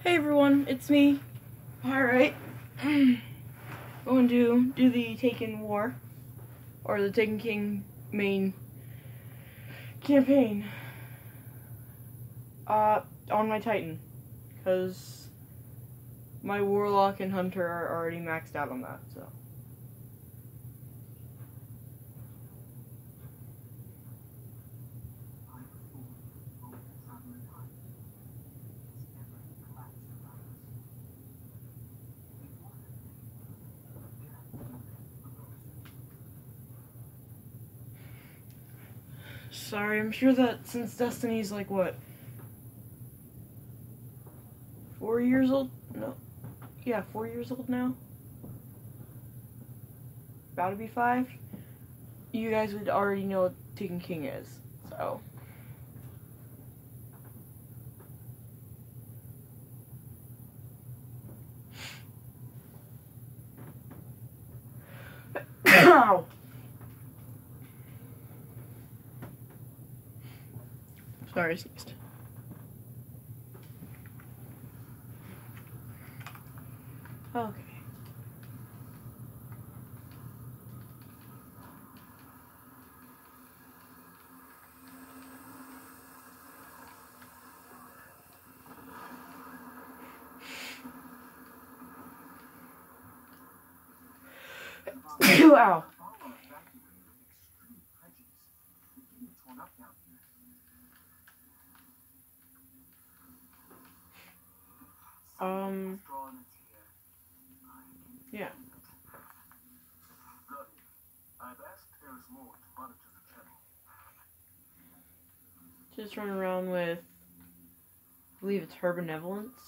Hey everyone, it's me. Alright. Going to do the Taken War, or the Taken King main campaign, on my Titan, because my Warlock and Hunter are already maxed out on that, so. Sorry, I'm sure that since Destiny's like, what? 4 years old? No. Yeah, 4 years old now? About to be 5? You guys would already know what Taken King is, so. Ow! Sorry, I sneezed. Okay. Ow. Yeah. Just run around with, I believe it's Her Benevolence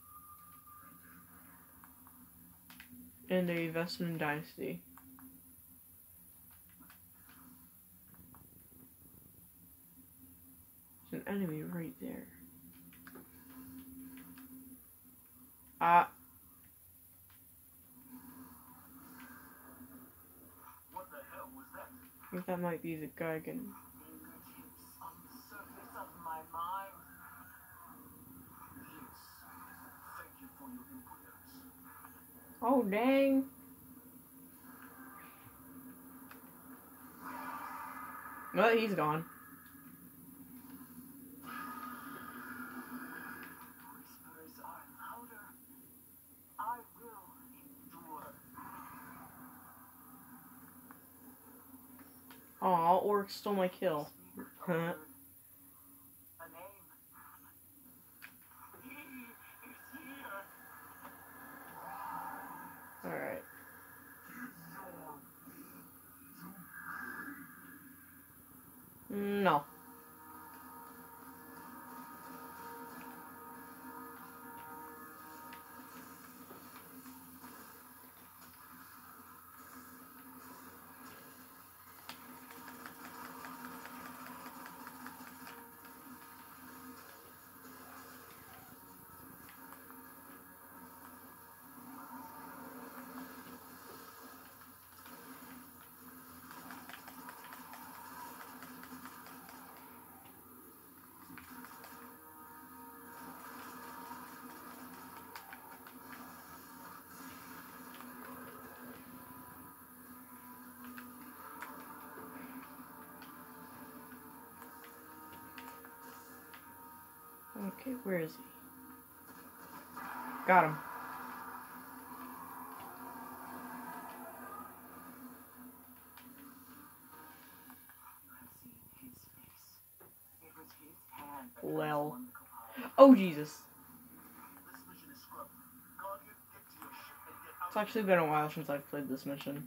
and a Vestin Dynasty. There's an enemy right there. I think that might be the Gigan. Oh, dang. Well, he's gone. Aw, Orc stole my kill. Huh? Alright. No. Okay, where is he? Got him. Well. Oh, Jesus. It's actually been a while since I've played this mission.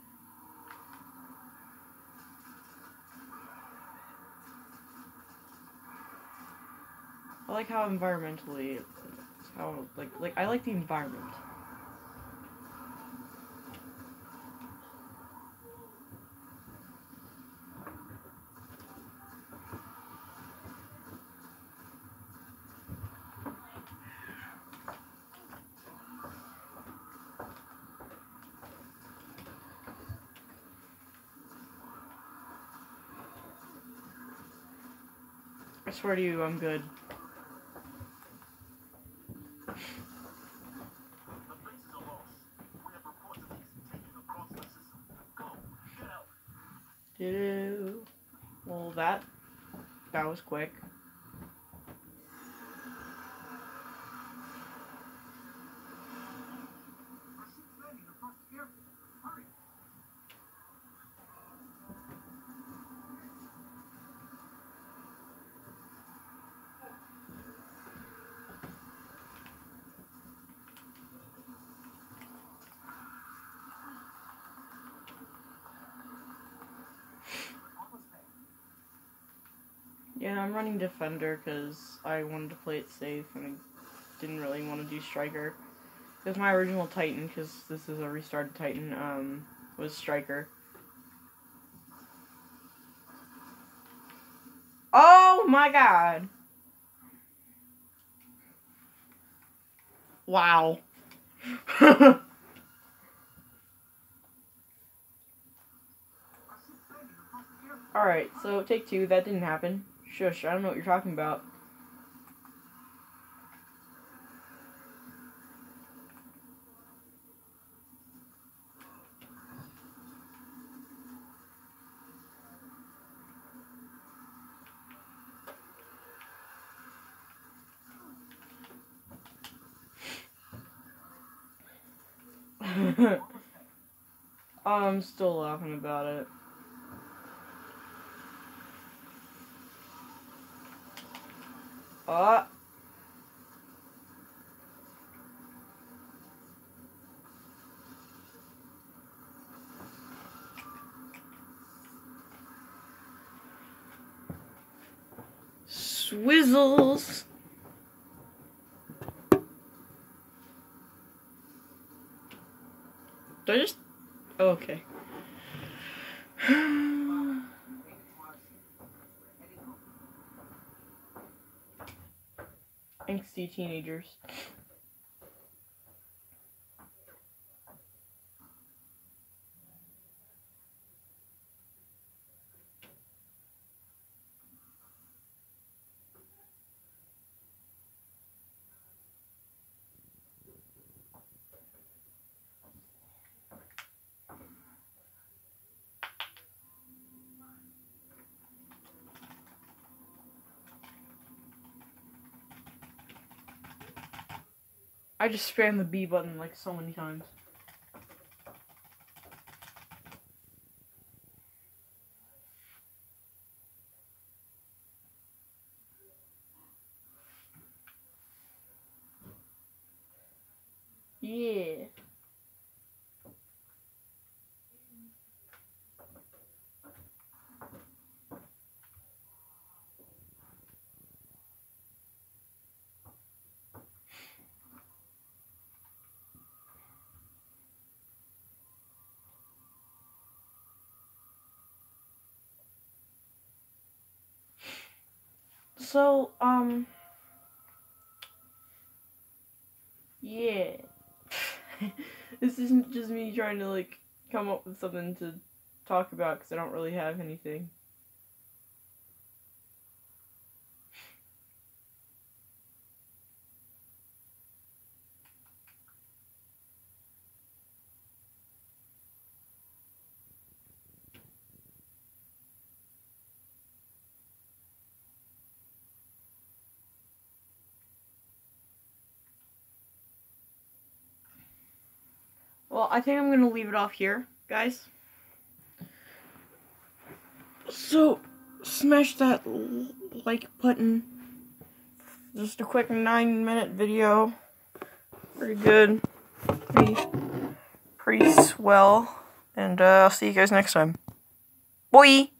I like how environmentally, how, I like the environment. I swear to you, I'm good. Well, that was quick. Yeah, I'm running Defender because I wanted to play it safe and I didn't really want to do Striker. Because my original Titan, because this is a restarted Titan, was Striker. Oh my god! Wow. Alright, so take two, that didn't happen. Shush, I don't know what you're talking about. I'm still laughing about it. Swizzles! Did I just... Oh, okay. Angsty teenagers. I just spammed the B button like so many times. Yeah. So, yeah. This isn't just me trying to, like, come up with something to talk about, because I don't really have anything. Well, I think I'm gonna leave it off here, guys. So, smash that like button. Just a quick 9-minute video. Pretty good. Pretty swell. And I'll see you guys next time. Bye!